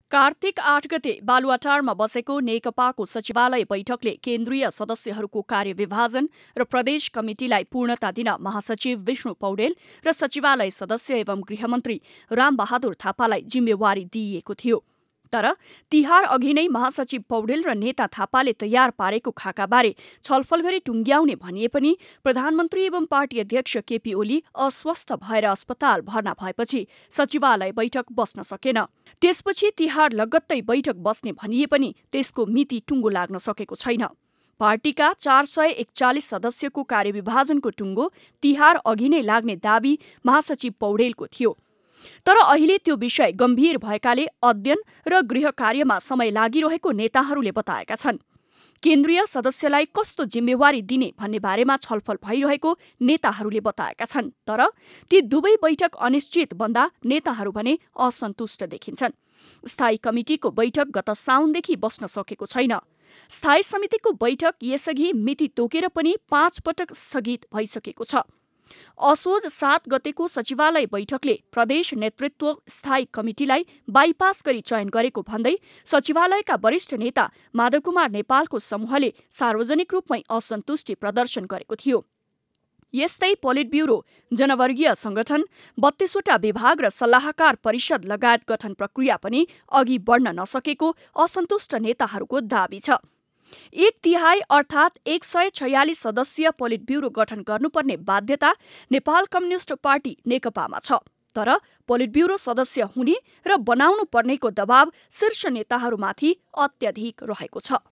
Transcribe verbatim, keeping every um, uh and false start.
कार्तिक आठ गते बालुवाटारमा बसेको नेकपाको सचिवालय बैठकले केन्द्रीय सदस्यहरूको कार्यविभाजन र प्रदेश कमिटिलाई पूर्णता दिन महासचिव विष्णु पौडेल र सचिवालय सदस्य एवं गृहमन्त्री रामबहादुर थापालाई जिम्मेवारी दिइएको थियो। तर तिहार अघि नै महासचिव पौडेल र नेता थापाले तयार पारेको खाकाबारे छलफल गरी टुङ्ग्याउने भनिए पनि प्रधानमन्त्री एवं पार्टी अध्यक्ष केपी ओली अस्वस्थ भएर अस्पताल भर्ना भएपछि सचिवालय बैठक बस्न सकेन। त्यसपछि तिहार लगत्तै बैठक बस्ने भनिए पनि त्यसको मिति टुङ्गो लाग्न सकेको छैन। पार्टीका चार सय एकचालिस सदस्यको कार्यविभाजनको टुङ्गो तिहार अघि नै लाग्ने दावी महासचिव पौडेलको थियो। तर अहिले त्यो विषय गम्भीर भएकाले अध्ययन र गृह कार्यमा समय लागिरहेको नेताहरूले बताएका छन्। केन्द्रीय सदस्यलाई कस्तो जिम्मेवारी दिने भन्ने बारेमा छलफल भइरहेको नेताहरूले बताएका छन्। तर ती दुवै बैठक अनिश्चित बन्दा नेताहरू भने असन्तुष्ट देखिन्छन्। स्थायी कमिटिको बैठक गत साउनदेखि बस्न सकेको छैन। स्थायी समितिको बैठक यसअघि मिति तोकेर पनि पाँच पटक स्थगित भइसकेको छ। असोज सात गतेको सचिवालय बैठकले प्रदेश नेतृत्व स्थायी कमिटिलाई बाइपास गरी चयन गरेको भन्दै सचिवालयका वरिष्ठ नेता माधव कुमार नेपालको समूहले सार्वजनिक रूपमै असन्तुष्टि प्रदर्शन गरेको थियो। यस्तै पोलिट ब्युरो, जनवर्गीय संगठन, बत्तीसवटा विभाग र सल्लाहकार परिषद लगायत गठन प्रक्रिया पनि अघि बढ्न नसकेको असन्तुष्ट नेताहरूको दावी छ। एक तिहाई अर्थात् एक सय छयालिस सदस्यीय पोलिट ब्युरो गठन गर्नुपर्ने बाध्यता नेपाल कम्युनिस्ट पार्टी नेकपामा छ। तर पोलिट ब्युरो सदस्य हुने र बनाउनु पर्नेको दबाव शीर्ष नेताहरूमाथि अत्यधिक रहेको छ।